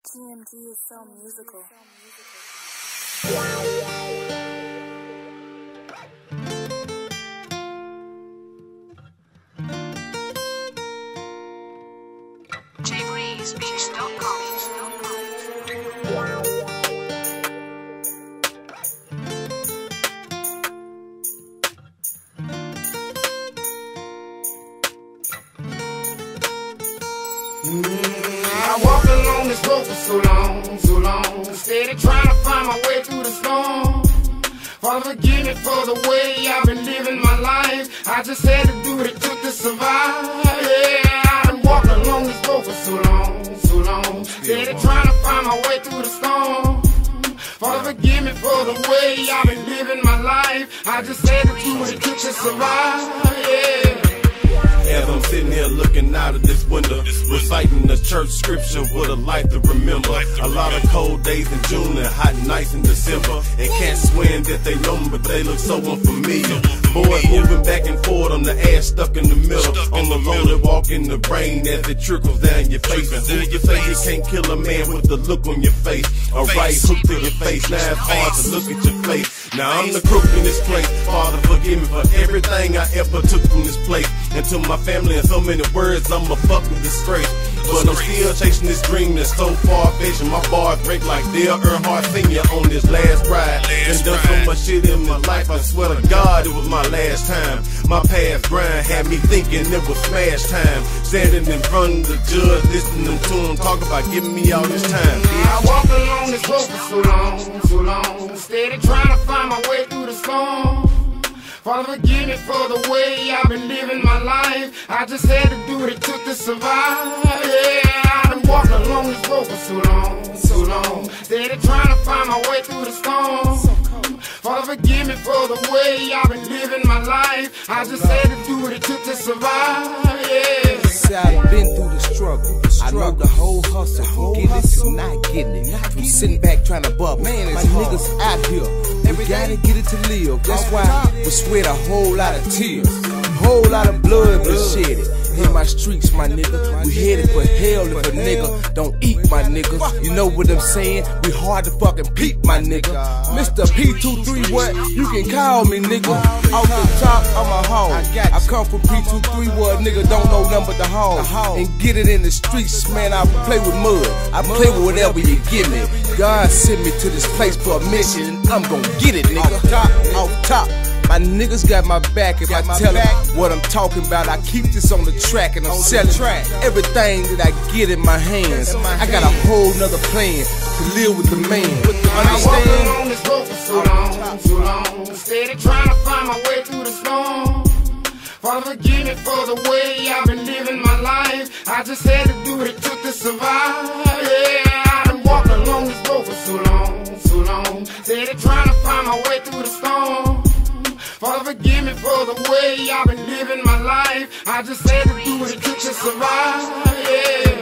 TMG is so musical. JBreezeBeats.com. I walked along this road for so long, steady trying to find my way through the storm. Father, forgive me for the way I've been living my life. I just had to do what it took to survive. Yeah, I've been walking along this road for so long, steady trying to find my way through the storm. Father, forgive me for the way I've been living my life. I just had to do what it took to survive. Yeah. As I'm sitting here looking out of this window, reciting the church scripture with a life to remember. A lot of cold days in June and hot nights in December. And can't swear that they know me, but they look so unfamiliar. Boys moving back and forth on the ass stuck in the middle. On the lonely walk in the rain as it trickles down your face. And who you say you can't kill a man with the look on your face? A right hook to your face, now it's hard to look at your face. Now I'm the crook in this place. Father, forgive me for everything I ever took from this place. And to my family in so many words, I'm a fucking disgrace. But I'm still chasing this dream that's so far-fetched. And my bars break like Dale Earnhardt Sr. on this last ride. And done so much shit in my life, I swear to God it was my last time. My past grind had me thinking it was smash time. Standing in front of the judge, listening to him talk about giving me all this time. I walked along this road for so long, steady trying to find my way through the storm. Father, forgive me for the way I've been living my life. I just had to do what it took to survive. Yeah, I've been walking along this road for so long, steady trying to find my way through the storm. Father, forgive me for the way I've been living my life. I just had to do what it took to survive. Yeah. See, I've been through the struggle. I know the whole hustle. From getting it to not getting it. From sitting back trying to bubble. Man, my niggas out here. We gotta get it to live. That's why we sweat a whole lot of tears. Whole lot of blood been shedded. In my streets, my nigga. We headed for hell if a nigga don't eat, my nigga. You know what I'm saying? We hard to fucking peep, my nigga. Mr. P23, what? You can call me, nigga. Off the top of my home. I come from P23, what? Nigga don't know nothing but the home. And get it in the streets, man. I play with mud. I play with whatever you give me. God sent me to this place for a mission, and I'm gonna get it, nigga. Off top. My niggas got my back if I tell them what I'm talking about. I keep this on the track and I'm selling everything that I get in my hands. I got a whole nother plan to live with the man. I walked along this road for so long, steady trying to find my way through the storm. Father, forgive me for the way I've been living my life. I just had to do what it took to survive. Yeah, I've been walking along this road for so long, steady trying to find my way through the storm. Father, forgive me for the way I've been living my life. I just had to do what it took to survive. Yeah.